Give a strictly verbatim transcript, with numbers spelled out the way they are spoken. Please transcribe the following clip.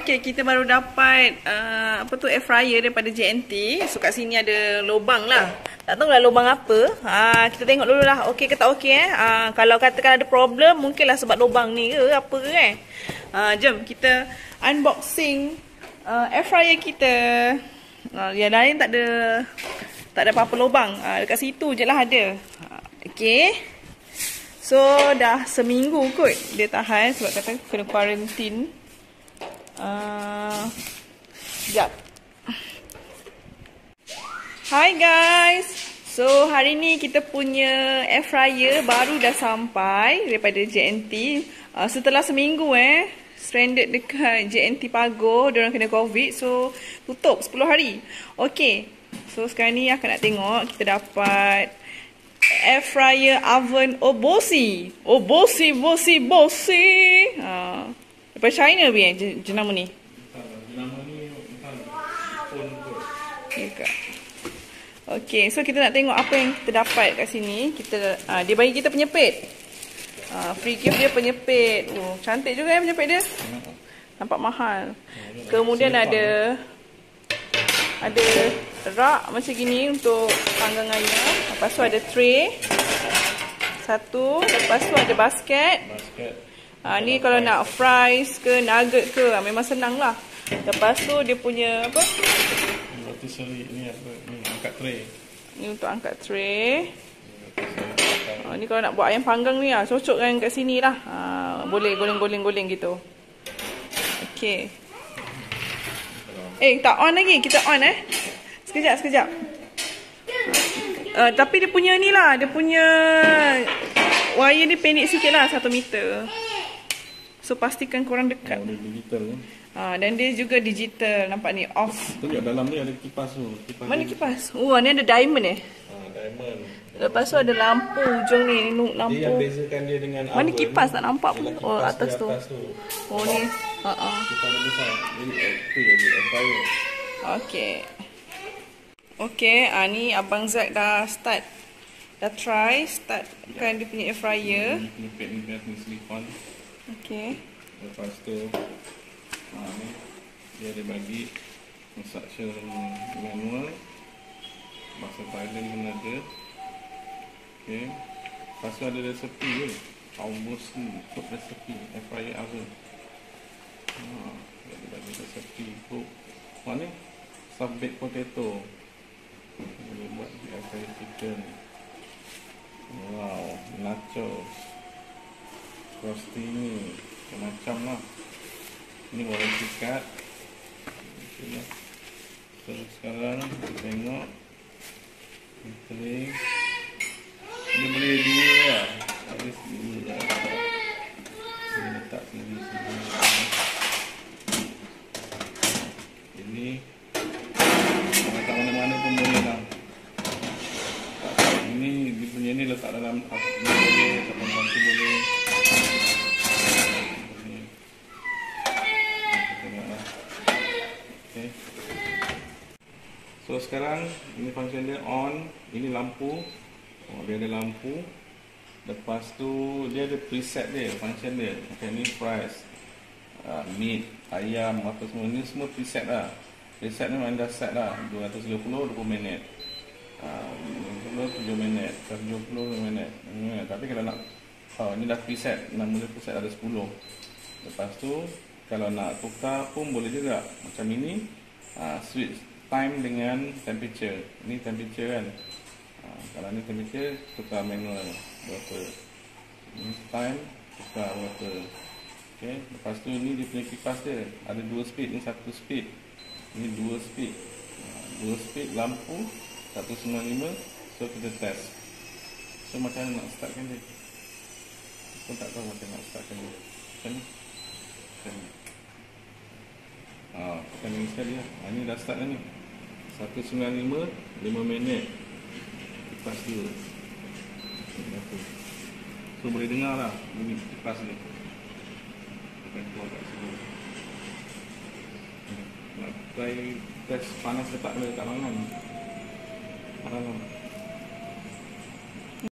okey, kita baru dapat uh, apa tu air fryer daripada J N T. So kat sini ada lubang lah. Tak tahu lah lubang apa. Ha, kita tengok dulu lah. Okey ke tak okey eh. Ha, kalau katakan ada problem, mungkinlah sebab lubang ni ke apa ke eh. Ha, jom kita unboxing uh, air fryer kita. Ha, yang lain tak ada tak ada apa-apa lubang. Ha, dekat situ je lah ada. Ha, okey. So dah seminggu kot dia tahan sebab kata kena quarantine. Uh, sekejap. Hi guys. So hari ni kita punya air fryer baru dah sampai daripada J N T. uh, Setelah seminggu eh stranded dekat J N T Pago. Diorang kena COVID, so tutup sepuluh hari. Okay, so sekarang ni akan nak tengok kita dapat air fryer oven Obosi. Obosi, Bosi, Bosi. uh, Daripada China biar jenama ni. Jenama ni phone kot. Okay. Okay, so kita nak tengok apa yang kita dapat kat sini. Kita uh, dia bagi kita penyepit. Uh, free gift dia penyepit. Oh, cantik juga ya penyepit dia. Nampak mahal. Kemudian ada ada rak macam gini untuk panggang ayam. Lepas tu ada tray. Satu. Lepas tu ada basket. Basket. Ha, ni kalau nak fries ke nugget ke ha, memang senang lah. Lepas tu dia punya apa? Rotisserie ni apa? Ni angkat tray. Ni untuk angkat tray. Ha, ni kalau nak buat ayam panggang ni lah, cocok kan kat sini lah. Ha, boleh goleng-goleng-goleng gitu. Okay. Eh, tak on lagi. Kita on eh. Sekejap, sekejap. Uh, tapi dia punya ni lah. Dia punya wire ni pendek sikit lah. Satu meter. So pastikan korang dekat. Oh, dia digital kan? Ha, dan dia juga digital. Nampak ni off. Tunjuk dalam ni ada kipas tu. Kipas Mana ni. kipas? Oh, ni ada diamond eh. Ha, diamond. Lepas tu ada lampu ujung ni. Ni lampu. Dia yang bezakan dia dengan Mana oven. kipas tak nampak pun. Ialah Oh, kipas atas di tu. atas tu. Oh, ni. Ha ah. Kipas dia besar. Jadi tu jadi air fryer. Okey. Okey, ah ni abang Zack dah start. Dah try startkan dia punya air fryer. Ni penyepit ni biasa ni silikon. Okey. Lepas tu ha, ni dia ada bagi instruction manual. Bahasa Thailand pun ada. Okay. Lepas tu ada resepi je. Obosi cook resepi air fryer oven. Ha, dia ada bagi resepi cook. Mana ni? Soft baked potato. Boleh buat air fryer chicken. Wow, nachos. Frosty ni macam lah. Ini warranty card. Okay. So sekarang kita tengok tray. Dia boleh dua lah. Ada dua lah. Dia letak sini sini. Ini letak mana-mana pun boleh lah. Ini dia punya ni letak dalam apa boleh, letak dalam tu boleh. So sekarang ini function dia on. Ini lampu. Oh, dia ada lampu. Lepas tu dia ada preset dia, function dia. Macam ni fries, uh, meat, ayam, apa semua. Ni semua preset lah. Preset ni memang dah set lah. dua ratus tiga puluh, dua puluh minit. uh, dua puluh, tujuh minit. seratus tujuh puluh minit. Hmm, tapi kalau nak, oh, ni dah preset. Nama dia preset ada sepuluh. Lepas tu kalau nak tukar pun boleh juga. Macam ini, uh, switch time dengan temperature. Ni temperature kan. Ha, kalau ni temperature, tukar manual water. Ni time, tukar water. Okay. Lepas tu ni dia punya kipas dia. Ada dua speed. Ni satu speed. Ni dua speed. Ha, dua speed lampu. seratus sembilan puluh lima. So kita test. So macam mana nak startkan dia? Aku tak tahu macam nak startkan dia. Macam ni. Macam ni. Ha, kita ni sekali lah. Ha, ni dah start dah ni. seratus sembilan puluh lima, lima minit. Kipas dia. So boleh dengar lah bunyi kipas dia. Akan keluar kat sini. Nak try test panas ke tak boleh kat mana ni. Mana